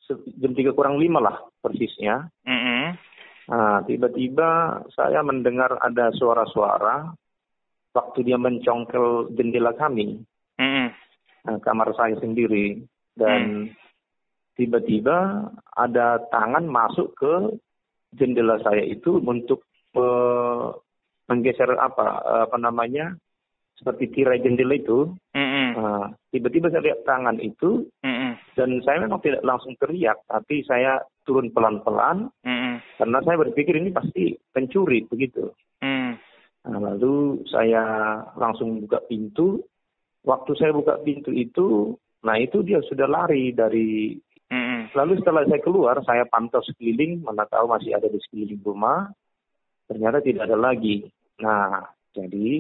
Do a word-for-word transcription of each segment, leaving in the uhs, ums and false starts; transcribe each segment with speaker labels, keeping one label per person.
Speaker 1: jam tiga kurang lima lah persisnya.
Speaker 2: Mm-hmm.
Speaker 1: Nah, tiba-tiba saya mendengar ada suara-suara waktu dia mencongkel jendela kami,
Speaker 2: Mm-hmm.
Speaker 1: nah, kamar saya sendiri. Dan mm. tiba-tiba ada tangan masuk ke jendela saya itu untuk uh, menggeser apa, apa namanya, seperti tirai jendela itu. Mm-hmm. Nah, tiba-tiba saya lihat tangan itu, mm-hmm. dan saya memang tidak langsung teriak, tapi saya turun pelan-pelan, mm-hmm. karena saya berpikir ini pasti pencuri, begitu. Mm. Nah, lalu saya langsung buka pintu. Waktu saya buka pintu itu, nah itu dia sudah lari dari... Mm-hmm. Lalu setelah saya keluar, saya pantau sekeliling, mana tahu masih ada di sekeliling rumah. Ternyata tidak ada lagi. Nah, jadi...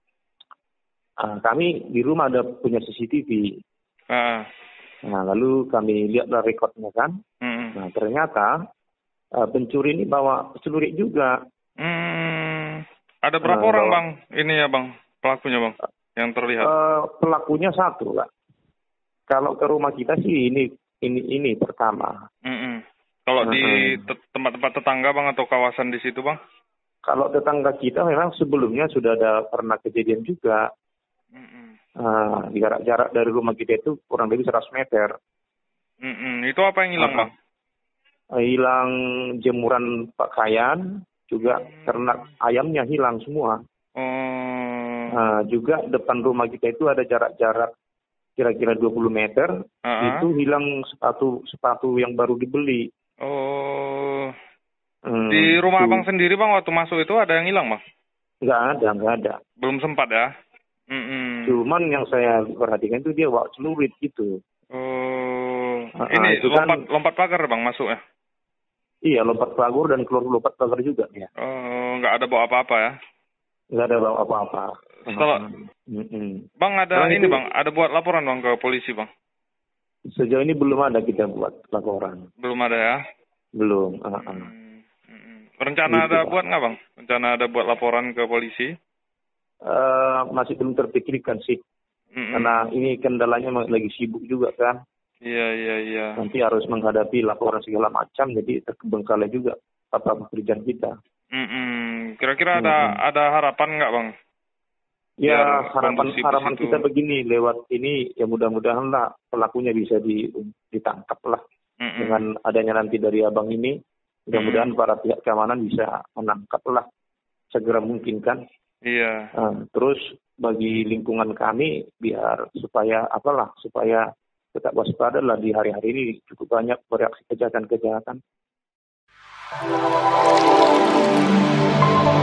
Speaker 1: Uh, kami di rumah ada punya C C T V. Uh. Nah, lalu kami lihatlah rekodnya kan. Mm. Nah, ternyata uh, pencuri ini bawa celurit juga.
Speaker 2: Mm. Ada berapa uh, orang, bawa, Bang? Ini ya, Bang, pelakunya, Bang, yang terlihat?
Speaker 1: Uh, pelakunya satu, Pak. Kalau ke rumah kita sih ini ini ini pertama.
Speaker 2: Mm-mm. Kalau uh-uh. di te- tempat-tempat tetangga, Bang, atau kawasan di situ, Bang?
Speaker 1: Kalau tetangga kita memang sebelumnya sudah ada pernah kejadian juga. Uh, jarak-jarak dari rumah kita itu kurang lebih seratus meter.
Speaker 2: Mm-mm. Itu apa yang hilang, uh, Bang?
Speaker 1: Uh, hilang jemuran pakaian, juga mm. ternak ayamnya hilang semua.
Speaker 2: Mm.
Speaker 1: Uh, juga depan rumah kita itu ada jarak-jarak kira-kira dua puluh meter, uh-huh. itu hilang sepatu sepatu yang baru dibeli.
Speaker 2: Oh. Hmm, di rumah itu. Abang sendiri, Bang, waktu masuk itu ada yang hilang, Bang?
Speaker 1: Nggak ada, nggak ada.
Speaker 2: Belum sempat ya? Mm-mm.
Speaker 1: Cuman yang saya perhatikan itu dia bawa celurit gitu.
Speaker 2: Oh,
Speaker 1: uh,
Speaker 2: ini
Speaker 1: itu
Speaker 2: lompat
Speaker 1: kan,
Speaker 2: lompat pagar, Bang, masuk ya?
Speaker 1: Iya, lompat pagar dan keluar lompat pagar juga ya.
Speaker 2: Oh, nggak ada bawa apa-apa ya?
Speaker 1: Nggak ada bawa apa-apa.
Speaker 2: Setelah, uh-huh. Bang, ada Karena ini itu, Bang, ada buat laporan, Bang, ke polisi, Bang?
Speaker 1: Sejauh ini belum ada kita buat laporan.
Speaker 2: Belum ada ya?
Speaker 1: Belum. Uh-huh.
Speaker 2: Hmm. Rencana gitu, ada Pak. Buat nggak, Bang? Rencana ada buat laporan ke polisi?
Speaker 1: Uh, masih belum terpikirkan sih, mm-mm. karena ini kendalanya lagi sibuk juga kan.
Speaker 2: Iya iya iya.
Speaker 1: Nanti harus menghadapi laporan segala macam, jadi terbengkalai juga apa pekerjaan kita.
Speaker 2: Mm-mm. Kira-kira ada mm-mm. ada harapan nggak, Bang?
Speaker 1: Ya Biar harapan harapan kita begini, lewat ini ya mudah-mudahan lah pelakunya bisa di, ditangkap lah. Mm-mm. Dengan adanya nanti dari abang ini, mudah-mudahan mm-mm. para pihak keamanan bisa menangkap lah segera mungkin kan.
Speaker 2: Iya.
Speaker 1: Uh, terus bagi lingkungan kami biar supaya apalah supaya tetap waspada lah di hari-hari ini cukup banyak bereaksi kejahatan-kejahatan.